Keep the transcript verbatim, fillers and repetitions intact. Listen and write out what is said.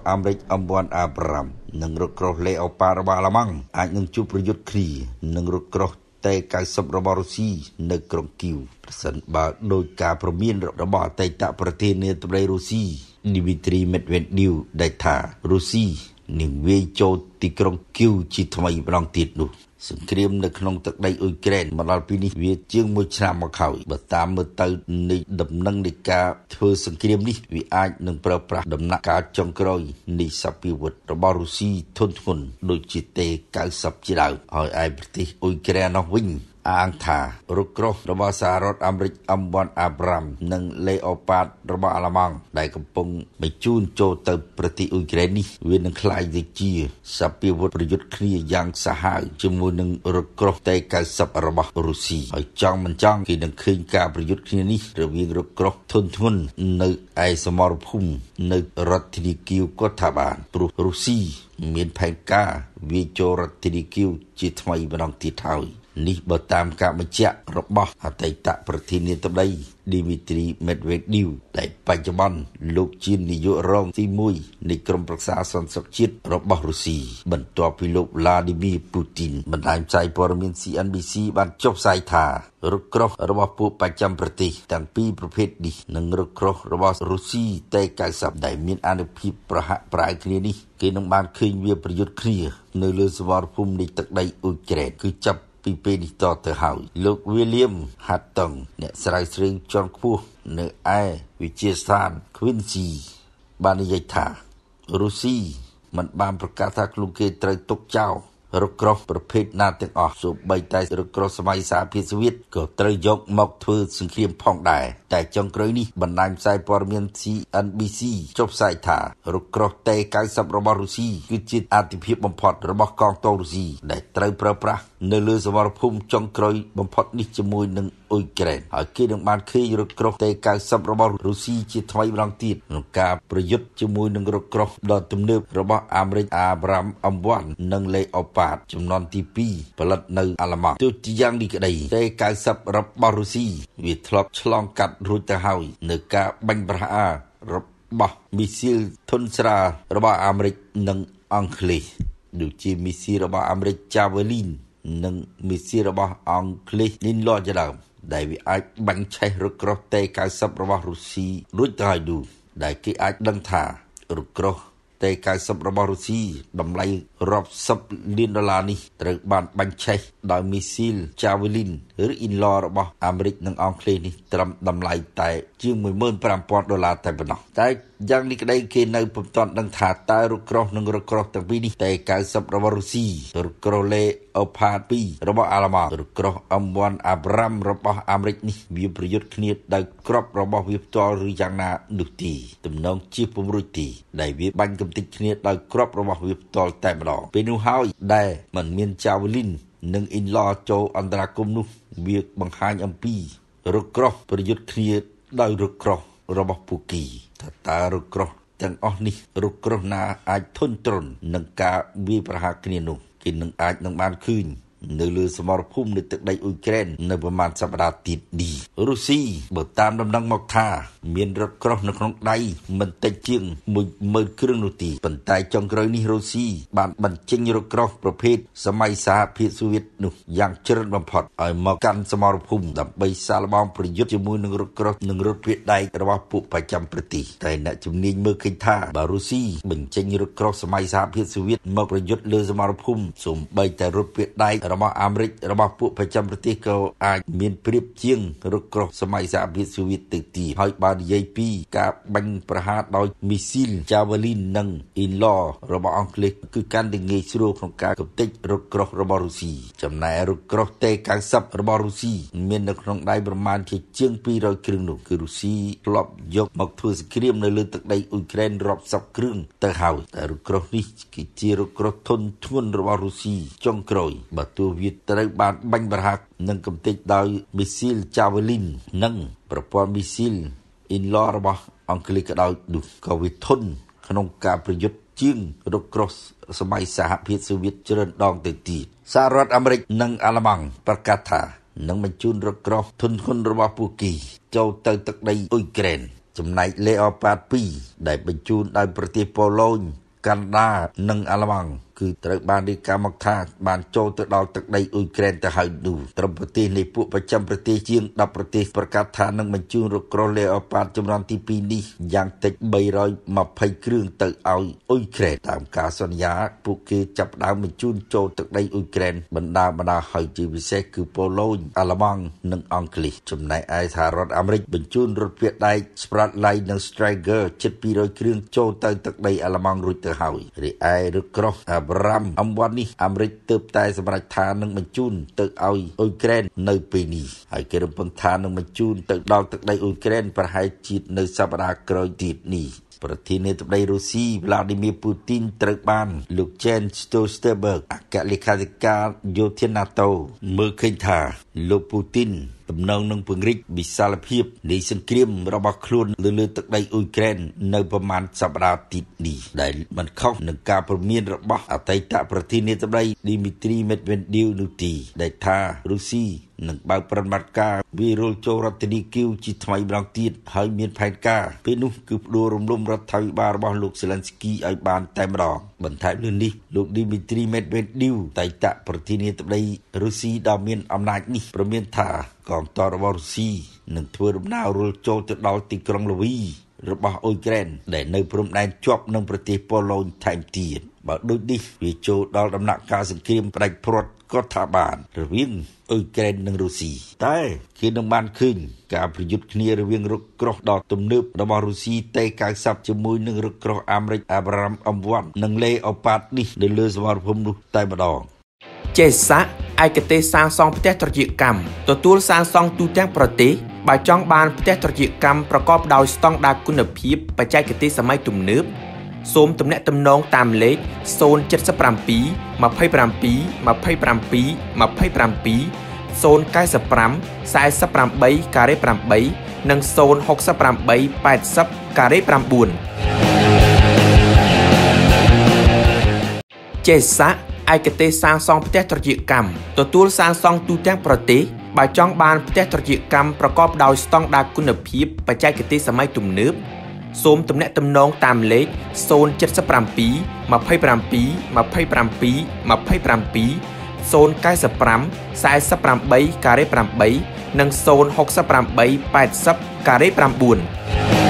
អាមេរិកអំពាន់អាប្រាំនិងរថក្រោះលេអូប៉ារបស់អាល្លឺម៉ង់អាចនឹងជួបប្រយុទ្ធគ្នានឹងរថក្រោះតេ九十របស់រុស្ស៊ីនៅក្រុងគីវប្រសិនបើដោយការព្រមានរបស់អតីតប្រធានាធិបតីរុស្ស៊ីឌីមីទ្រីមេដវេឌីវដែលថារុស្ស៊ីនឹងវាយចូលទីក្រុងគីវជាថ្មីម្ដងទៀតនោះសង្គ្រាមនៅក្នុងទឹកដីអ៊ុយក្រែនមកដល់ពេលនេះវាជាងមួយឆ្នាំមកហើយបើតាមមើលទៅនៃដំណឹងនៃការធ្វើសង្គ្រាមនេះវាអាចនឹងប្រើប្រាស់ដំណាក់កាលចុងក្រោយនៃសព្វាវុធរបស់រុស្ស៊ីធនធ្ងន់ដូចជាតេ九十ជាដើមហើយឯប្រទេសអ៊ុយក្រែននោះវិញអាងថារថក្រោះរបស់សហរដ្ឋអាមេរិកអំពាន់អាប្រាំនិងលេអូប៉ាតរបស់អាល្លឺម៉ង់ដែលកំពុងបញ្ជូនចូលទៅប្រទេសអ៊ុយក្រែននេះវានឹងក្លាយទៅជាសព្វាវុធប្រយុទ្ធគ្នាយ៉ាងសាហាវជាមួយនឹងរថក្រោះតេ九十របស់រុស្ស៊ីហើយចង់មិនចង់គេនឹងឃើញការប្រយុទ្ធគ្នានេះរវាងរថក្រោះធនធ្ងន់នៅឯសមរភូមិនៅរដ្ឋធានីគីវក៏ថាបានព្រោះរុស្ស៊ីមានផែនការវាយចូលរដ្ឋធានីគីវជាថ្មីម្ដងទៀតហើយនេះបើតាមការបញ្ជាក់របស់អតីតប្រធានាធិបតីឌីមីទ្រីមេដវេឌីវដែលបច្ចុប្បន្នលោកជានាយករងទីមួយនៃក្រុមប្រឹក្សាសន្តិសុខជាតិរបស់រុស្ស៊ីបន្ទាប់ពីលោកវ្លាឌីមៀពូទីនបណ្ដាញផ្សាយព័ត៌មាន C N B C បានចុះផ្សាយថារថក្រោះរបស់ពួកបច្ចាំប្រទេសទាំងពីរប្រភេទនេះនិងរថក្រោះរបស់រុស្ស៊ីតេ九十ដែលមានអានុភាពប្រហាក់ប្រហែលគ្នានេះគេនឹងបានឃើញវាប្រយុទ្ធគ្នានៅលើសមរភូមិនៃទឹកដីអ៊ុយក្រែនគឺចាប់ពីពេលនេះតទៅហើយលោក William Hatton អ្នកស្រាវជ្រាវជាន់ខ្ពស់នៅឯវិទ្យាស្ថាន Quincy បាននិយាយថារុស្ស៊ីមិនបានប្រកាសថាខ្លួនគេត្រូវទុកចោលរថក្រោះប្រភេទណាទាំងអស់សូម្បីតែរថក្រោះសម័យសហភាពសូវៀតក៏ត្រូវយកមកធ្វើសង្គ្រាមផងដែរតែចុងក្រោយនេះបណ្ដាញផ្សាយព័ត៌មាន C N B C ចុះផ្សាយថារថក្រោះតេ九十របស់រុស្ស៊ីគឺជាអាទិភាពបំផុតរបស់កងទ័ពរុស្ស៊ីដែលត្រូវប្រើប្រាស់នៅលើសមរភូមិចុងក្រោយបំផុតនេះជាមួយនឹងអ៊ុយក្រែនហើយគេនឹងបានឃើញរថក្រោះតេ九十របស់រុស្ស៊ីជាថ្មីម្ដងទៀតក្នុងការប្រយុទ្ធជាមួយនឹងរថក្រោះដ៏ទំនើបរបស់អាមេរិកអាប្រាំអំពាន់និងលេអូប៉ាតចំនួនទីពីរផលិតនៅអាល្លឺម៉ង់ទោះជាយ៉ាងនេះក្តីតេ九十របស់រុស្ស៊ីវាធ្លាប់ឆ្លងកាត់រួចទៅហើយនៅការបាញ់ប្រហាររបស់មីស៊ីលធុនស្រាលរបស់អាមេរិកនិងអង់គ្លេសដូចជាមីស៊ីលរបស់អាមេរិក Javelin និងមីស៊ីលរបស់អង់គ្លេស Ninlo ជាដើមដែលវាអាចបាញ់ឆេះរថក្រោះតេ九十របស់រុស្ស៊ីរួចទៅហើយនោះដែលគេអាចដឹងថារថក្រោះតេ九十របស់រុស្ស៊ីតម្លៃរាប់សិបលានដុល្លារនេះត្រូវបានបាញ់ឆេះដោយមីស៊ីល Javelin ឬ Ninlo របស់អាមេរិកនិងអង់គ្លេសនេះត្រឹមតម្លៃតែជាងmột nghìn năm trămដុល្លារតែប៉ុណ្ណោះតែយ៉ាងនេះក្តីគេនៅពុំទាន់ដឹងថាតើរថក្រោះនិងរថក្រោះទាំងពីរនេះតេ九十របស់រុស្ស៊ីរថក្រោះលេអូផាតពីររបស់អាល្លឺម៉ង់រថក្រោះអំពាន់អាប្រាំរបស់អាមេរិកនេះវាប្រយុទ្ធគ្នាដោយគ្រាប់របស់វាផ្ទាល់ឬយ៉ាងណានោះទេទំនងជាពុំរួចទេដែលវាបាញ់កំទេចគ្នាដោយគ្រាប់របស់វាផ្ទាល់តែម្ដងពេលនោះហើយដែលมันមាន Javelin និង Ninlo ចូលអន្តរាគមន៍នោះវាបង្ហាញអំពីរថក្រោះប្រយុទ្ធគ្នាដោយរថក្រោះរបស់ពួកគេថាតើរថក្រោះទាំងអស់នេះរថក្រោះណាអាចធន់ទ្រាំនឹងការវាយប្រហារគ្នានោះគេនឹងអាចនឹងបានឃើញនៅលើសមរភូមិនៃទឹកដីអ៊ុយក្រែននៅប្រមាណសប្តាហ៍ទៀតនេះរុស្ស៊ីបើតាមដំណឹងមកថាមានរថក្រោះនៅក្នុងដៃមិនតិចជាងមួយម៉ឺនគ្រឿងនោះទេប៉ុន្តែចុងក្រោយនេះរុស្ស៊ីបានបញ្ចេញរថក្រោះប្រភេទសម័យសហភាពសូវៀតនោះយ៉ាងច្រើនបំផុតឲ្យមកកាន់សមរភូមិដើម្បីសាកល្បងប្រយុទ្ធជាមួយនឹងរថក្រោះនិងរថពាដែករបស់ពួកបច្ចាំប្រទេសតែអ្នកជំនាញមើលឃើញថាបើរុស្ស៊ីបញ្ចេញរថក្រោះសម័យសហភាពសូវៀតមកប្រយុទ្ធលើសមរភូមិសូម្បីតែរថពាដែករបស់អាមេរិករបស់ពួកបច្ចាំប្រទេសក៏អាចមានប្រៀបជាងរថក្រោះសម័យសហភាពសូវៀតទៅទៀតហើយបើនិយាយពីការបាញ់ប្រហារដោយមីស៊ីល Javelin និង Ninlo របស់អង់គ្លេសគឺកាន់តែងាយស្រួលក្នុងការកំទេចរថក្រោះរបស់រុស្ស៊ីចំណែករថក្រោះតេ九十របស់រុស្ស៊ីមាននៅក្នុងដៃប្រមាណជាជាងពីររយគ្រឿងនោះគឺរុស្ស៊ីធ្លាប់យកមកធ្វើសង្គ្រាមនៅលើទឹកដីអ៊ុយក្រែនរាប់សិបគ្រឿងទៅហើយតែរថក្រោះនេះគឺជារថក្រោះធន់ធ្ងន់របស់រុស្ស៊ីចុងក្រោយបើទោះវាត្រូវបានបាញ់ប្រហារនិងកំទេចដោយមីស៊ីល Javelin និងប្រព័ន្ធមីស៊ីល Ninlo របស់អង់គ្លេសក៏ដោយនោះក៏វាធន់ក្នុងការប្រយុទ្ធជាងរថក្រោះសម័យសហភាពសូវៀតច្រើនដងទៅទៀតសហរដ្ឋអាមេរិកនិងអាល្លឺម៉ង់ប្រកាសថានឹងបញ្ជូនរថក្រោះធន់ធ្ងន់របស់ពួកគេចូលទៅទឹកដីអ៊ុយក្រែនចំណែក Leopard ពីរដែលបញ្ជូនដោយប្រទេសប៉ូឡូញកាណាដានិងអាល្លឺម៉ង់គឺត្រូវបានរាយការណ៍មកថាបានចូលទៅដល់ទឹកដីអ៊ុយក្រែនទៅហើយនោះត្រឹមប្រទេសនៃពួកប្រចាំប្រទេសជាងដប់ប្រទេសប្រកាសថានឹងបញ្ជូនរថក្រោះ Leopard ចំនួនទីពីរនេះយ៉ាងតិចបីរយម្ភៃគ្រឿងទៅឲ្យអ៊ុយក្រែនតាមការសន្យាពួកគេចាប់ផ្ដើមបញ្ជូនចូលទឹកដីអ៊ុយក្រែនបណ្ដាបណ្ដាហើយជាពិសេសគឺប៉ូឡូញអាល្លឺម៉ង់និងអង់គ្លេសចំណែកឯសហរដ្ឋអាមេរិកបញ្ជូនរថពាក់ដែក Spratly និង Striker ជិតពីររយគ្រឿងចូលទៅទឹកដីអាល្លឺម៉ង់រួចទៅហើយរីឯរថក្រោះ Abrams អំវ៉ាន់នេះអាមេរិកទើបតែសម្រេចថានឹងបញ្ជូនទៅឲ្យអ៊ុយក្រែននៅពេលនេះហើយគេរំពឹងថានឹងបញ្ជូនទៅដល់ទឹកដីអ៊ុយក្រែនប្រហែលជានៅសប្តាហ៍ក្រោយទៀតនេះប្រធានាធិបតីរុស្ស៊ី Vladimir Putin ត្រូវបានលោក Jens Stoltenberg អគ្គលេខាធិការយោធា NATO មើលឃើញថាលោក Putin ទំនងនឹងពង្រីកវិសាលភាពនៃសង្គ្រាមរបស់ខ្លួនលើលើទឹកដីអ៊ុយក្រែននៅប្រមាណសប្តាហ៍ទៀតនេះដែលមិនខុសនឹងការព្រមានរបស់អតីតប្រធានាធិបតី Dmitry Medvedev នោះទេដែលថារុស្ស៊ីនឹងបើកប្រតិបត្តិការវាយរុលចូលរដ្ឋធានីគីវជាថ្មីម្ដងទៀតហើយមានផែនការពេលនោះគឺផ្ដួលរំលំរដ្ឋាភិបាលរបស់លោក Zelensky ឲ្យបានតែម្ដងបន្ថែមលើនេះលោក Dmitry Medvedev អតីតប្រធានាធិបតីរុស្ស៊ីដ៏មានអំណាចនេះព្រមានថាកងទ័ពរបស់រុស្ស៊ីនឹងធ្វើដំណើររុលចូលទៅដល់ទីក្រុងលវីរបស់អ៊ុយក្រែនដែលនៅព្រំដែនជាប់នឹងប្រទេសប៉ូឡូញថែមទៀតបើដូចនេះវាចូលដល់ដំណាក់កាលសង្គ្រាមផ្ដាច់ព្រាត់ក៏ថាបានរវាងអ៊ុយក្រែននិងរុស្ស៊ីតែគេនឹងបានឃើញការប្រយុទ្ធគ្នារវាងរថក្រោះដ៏ទំនើបរបស់រុស្ស៊ី T 九十 ជាមួយនឹងរថក្រោះអាមេរិក Abrams អំវ៉ាន់និង Leopard នេះនៅលើសមរភូមិនោះតែម្ដងចេសាឯកទេសសាងសង់ផ្ទះត្រជាកម្មទទួលសាងសង់ទូទាំងប្រទេសបើចង់បានផ្ទះត្រជាកម្មប្រកបដោយស្តង់ដារគុណភាពបច្ចេកទេសសម័យទំនើបសូមទំនាក់ទំនងតាមលេខศูนย์ เจ็ด เจ็ด ยี่สิบ ยี่สิบ ยี่สิบ ยี่สิบ ยี่สิบ ศูนย์ เก้า ห้า สี่ แปด แปด និង ศูนย์ หก แปด แปด แปด ศูนย์ เก้า ចេសាឯកទេសសាងសង់ផ្ទះត្រជាកម្មទទួលសាងសង់ទូទាំងប្រទេសបើចង់បានផ្ទះត្រជាកម្មប្រកបដោយស្តង់ដារគុណភាពបច្ចេកទេសសម័យទំនើបសូមទំនាក់ទំនងតាមលេខศูนย์ เจ็ด เจ็ด ยี่สิบ ยี่สิบ ยี่สิบ ยี่สิบ ยี่สิบ ยี่สิบ ศูนย์ เก้า ห้า สี่ แปด แปด แปด និង ศูนย์ หก แปด แปด แปด ศูนย์ เก้า แปด